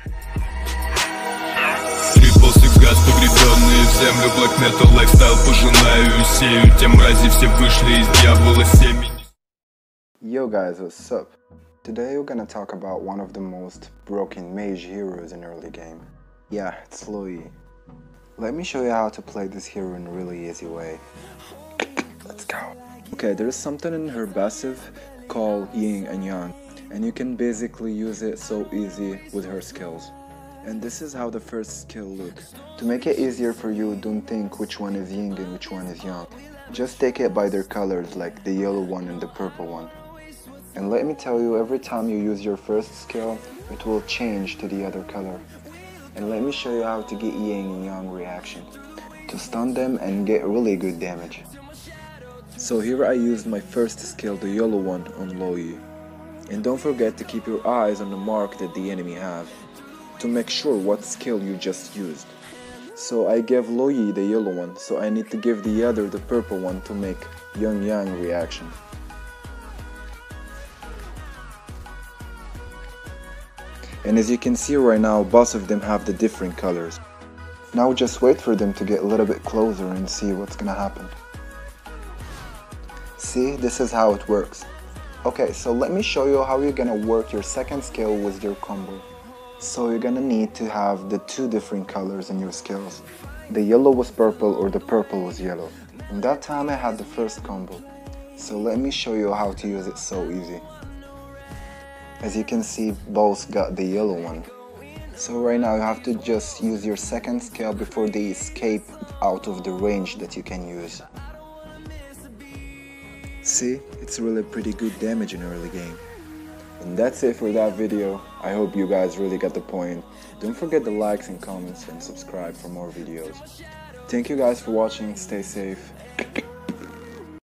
Трипл всегда погребенные в землю. Black metal лайфстайл пожинаю и сею. Те мрази все вышли из дьявола семени. Yo guys, what's up? Today we're gonna talk about one of the most broken mage heroes in early game. Yeah, it's Loyi. Let me show you how to play this hero in a really easy way. Let's go. Okay, there's something in her passive called Yin and Yang, and you can basically use it so easy with her skills. And this is how the first skill looks. To make it easier for you, don't think which one is Yin and which one is Yang. Just take it by their colors, like the yellow one and the purple one. And let me tell you, every time you use your first skill, it will change to the other color. And let me show you how to get Yin and Yang reaction, to stun them and get really good damage. So here I used my first skill, the yellow one, on Loyi. And don't forget to keep your eyes on the mark that the enemy have, to make sure what skill you just used. So I gave Loyi the yellow one, so I need to give the other the purple one to make Yin Yang reaction. And as you can see right now, both of them have the different colors. Now just wait for them to get a little bit closer and see what's gonna happen. See, this is how it works. Okay, so let me show you how you're gonna work your second skill with your combo. So you're gonna need to have the two different colors in your skills. The yellow was purple or the purple was yellow. And that time I had the first combo. So let me show you how to use it so easy. As you can see, both got the yellow one. So right now you have to just use your second skill before they escape out of the range that you can use. See, it's really pretty good damage in early game. And that's it for that video. I hope you guys really got the point. Don't forget the likes and comments and subscribe for more videos. Thank you guys for watching. Stay safe.